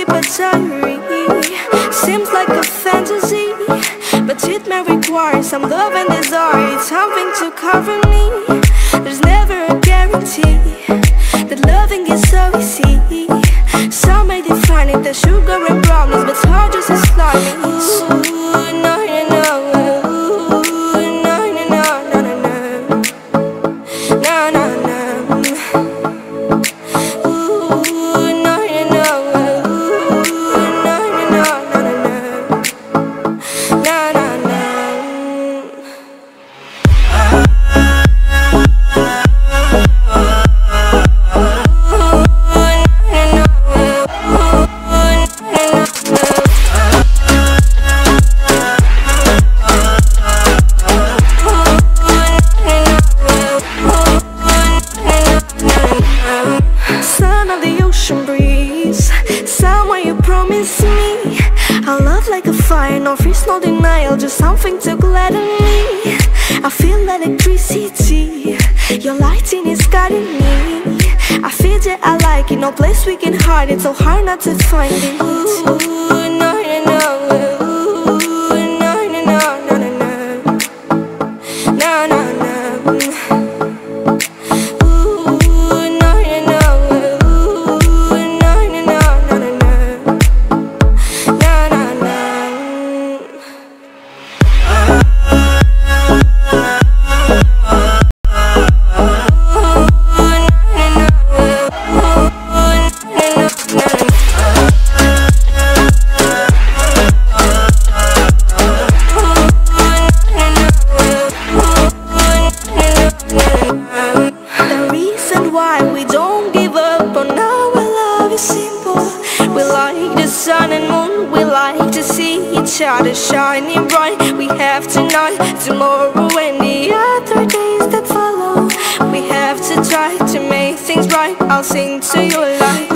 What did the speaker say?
keep a diary. Seems like a fantasy, but it may require some love and desire. It's something to cover me. There's never a guarantee that loving is so easy. Some may define it as sugar and brownies, but it's hard just as slimy. Ooh, no, no, no. Ooh, no, no, no, no, no, no. No, no, no. Ooh, no, no, no. Ooh, no, no, no, no, no, no. No, no, no. Son of the ocean breeze, someone you promised me. A love like a fire, no freeze, no denial, just something to gladden me. I feel electricity, your lighting is guiding me. I feel that I like it, no place we can hide it, so hard not to find it. Ooh, no, no, no. Ooh, no, no, no, no, no, no. No, no, no. Sun and moon, we like to see each other shining bright. We have tonight, tomorrow and the other days that follow. We have to try to make things right. I'll sing to you like